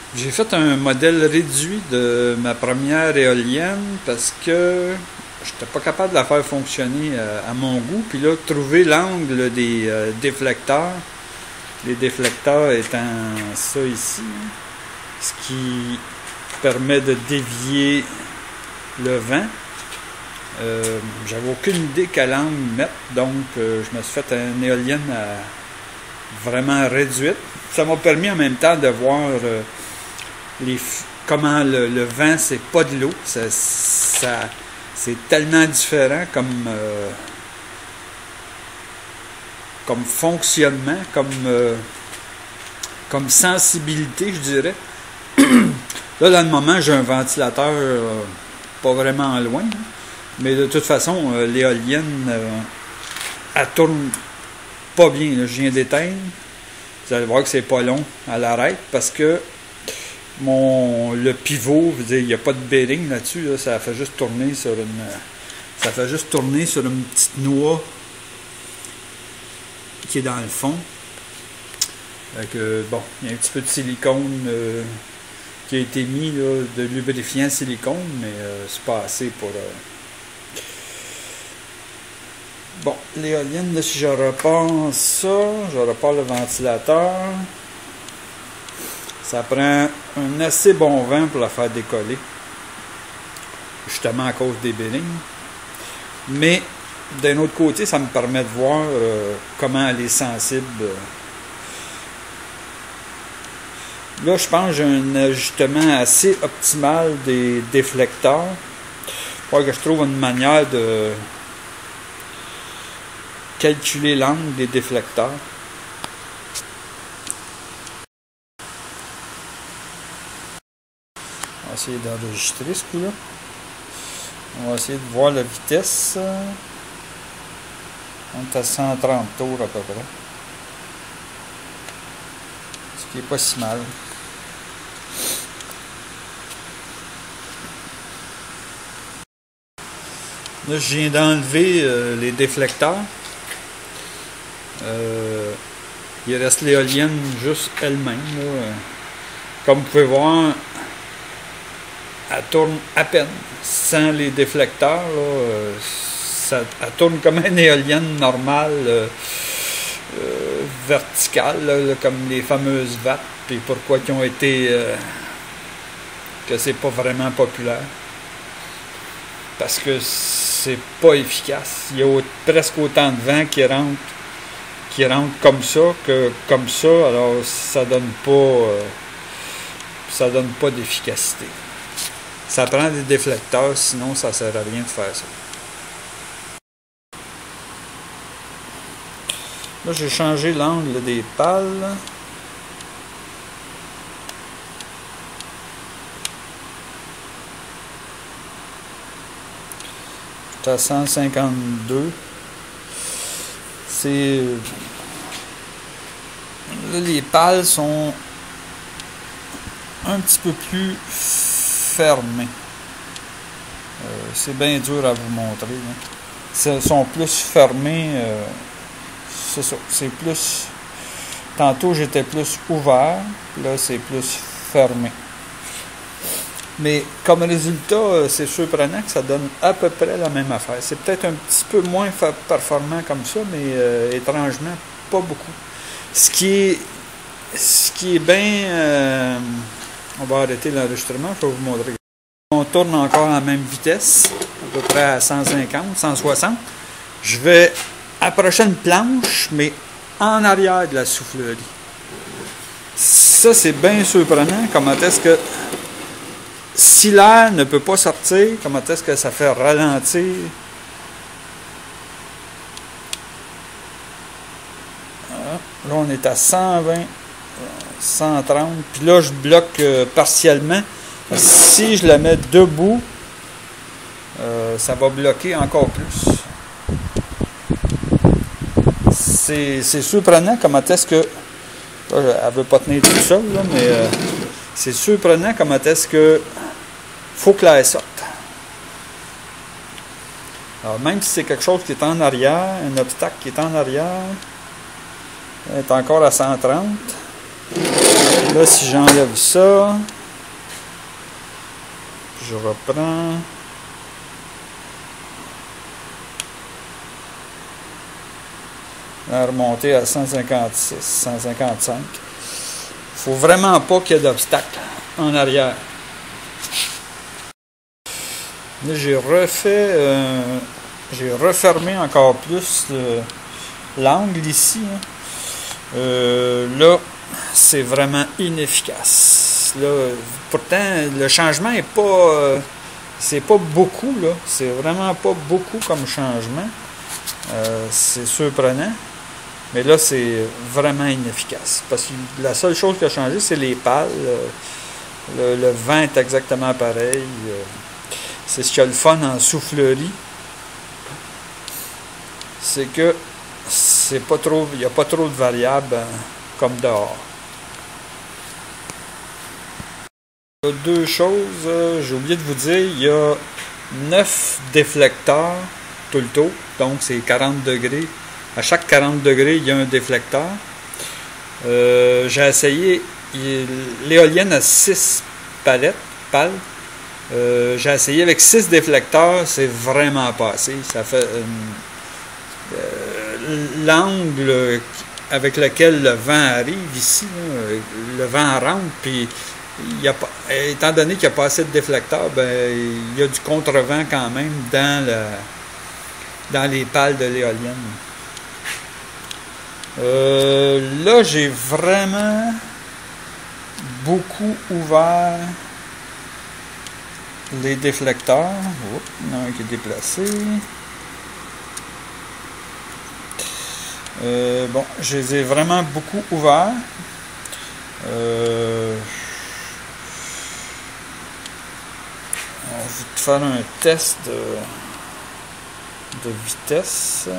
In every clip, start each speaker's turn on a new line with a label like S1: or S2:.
S1: J'ai fait un modèle réduit de ma première éolienne parce que j'étais pas capable de la faire fonctionner à mon goût. Puis là, trouver l'angle des déflecteurs, les déflecteurs étant ça ici, ce qui permet de dévier le vent. J'avais aucune idée quel angle mettre, donc je me suis fait une éolienne vraiment réduite. Ça m'a permis en même temps de voir comment le vent, c'est pas de l'eau. C'est tellement différent comme fonctionnement, comme sensibilité, je dirais. Là, dans le moment, j'ai un ventilateur pas vraiment loin, hein, mais de toute façon, l'éolienne, elle tourne pas bien. Là. Je viens d'éteindre. Vous allez voir que c'est pas long à l'arrêt parce que le pivot, je veux dire, il n'y a pas de bearing là-dessus, là, ça fait juste tourner sur une petite noix qui est dans le fond. Bon, il y a un petit peu de silicone qui a été mis, là, de lubrifiant silicone, mais c'est pas assez pour... Bon, l'éolienne, là, si je repars ça, je repars le ventilateur. Ça prend un assez bon vent pour la faire décoller, justement à cause des bearings. Mais d'un autre côté, ça me permet de voir comment elle est sensible. Là, je pense que j'ai un ajustement assez optimal des déflecteurs. Il faut que je trouve une manière de calculer l'angle des déflecteurs. On va essayer d'enregistrer ce coup-là. On va essayer de voir la vitesse. On est à 130 tours à peu près. Ce qui n'est pas si mal. Là, je viens d'enlever les déflecteurs. Il reste l'éolienne juste elle-même. Comme vous pouvez voir, elle tourne à peine. Sans les déflecteurs, là, elle tourne comme une éolienne normale, verticale, là, comme les fameuses vattes. Et pourquoi ils ont été... que c'est pas vraiment populaire. Parce que c'est pas efficace. Il y a presque autant de vent qui rentre comme ça que comme ça, alors ça donne pas d'efficacité. Ça prend des déflecteurs, sinon ça sert à rien de faire ça. Là, j'ai changé l'angle des pales. J'étais à 152. Là, les pales sont un petit peu plus fermées. C'est bien dur à vous montrer. Elles sont plus fermées. C'est ça. C'est plus. Tantôt j'étais plus ouvert. Là, c'est plus fermé. Mais comme résultat, c'est surprenant que ça donne à peu près la même affaire. C'est peut-être un petit peu moins performant comme ça, mais étrangement, pas beaucoup. Ce qui est bien... on va arrêter l'enregistrement, je vais vous montrer. On tourne encore à la même vitesse, à peu près à 150, 160. Je vais approcher une planche, mais en arrière de la soufflerie. Ça, c'est bien surprenant. Comment est-ce que... Si l'air ne peut pas sortir, comment est-ce que ça fait ralentir? Là, on est à 120, 130. Puis là, je bloque partiellement. Si je la mets debout, ça va bloquer encore plus. C'est surprenant comment est-ce que... Là, elle ne veut pas tenir tout seul, là, mais c'est surprenant comment est-ce que... faut que l'air sorte. Alors, même si c'est quelque chose qui est en arrière, un obstacle qui est en arrière, elle est encore à 130. Là, si j'enlève ça, je reprends. À remonter à 156, 155. Il faut vraiment pas qu'il y ait d'obstacle en arrière. Là, j'ai refermé encore plus l'angle ici. Hein. Là, c'est vraiment inefficace. Là, pourtant, le changement est pas... c'est pas beaucoup, là. C'est vraiment pas beaucoup comme changement. C'est surprenant. Mais là, c'est vraiment inefficace. Parce que la seule chose qui a changé, c'est les pales. Le vent est exactement pareil. C'est ce qu'il y a le fun en soufflerie. C'est que c'est pas trop, il n'y a pas trop de variables comme dehors. Il y a deux choses, j'ai oublié de vous dire, il y a 9 déflecteurs tout le tour, donc c'est 40 degrés. À chaque 40 degrés, il y a un déflecteur. J'ai essayé, l'éolienne a 6 pales. J'ai essayé avec 6 déflecteurs, c'est vraiment pas assez. Ça fait l'angle avec lequel le vent arrive ici, là, le vent rentre, puis étant donné qu'il n'y a pas assez de déflecteurs, ben, il y a du contrevent quand même dans les pales de l'éolienne. Là, j'ai vraiment beaucoup ouvert les déflecteurs. Oups, il y en a un qui est déplacé. Bon, je les ai vraiment beaucoup ouverts. On va faire un test de vitesse.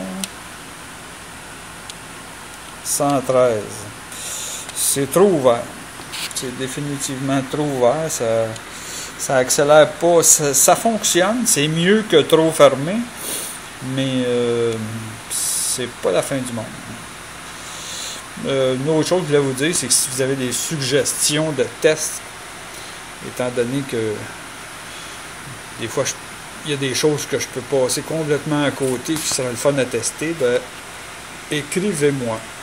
S1: 113. C'est trop ouvert. C'est définitivement trop ouvert. Ça accélère pas. Ça fonctionne. C'est mieux que trop fermé. Mais c'est pas la fin du monde. Une autre chose que je voulais vous dire, c'est que si vous avez des suggestions de tests, étant donné que des fois il y a des choses que je peux passer complètement à côté qui seraient le fun à tester, ben, écrivez-moi.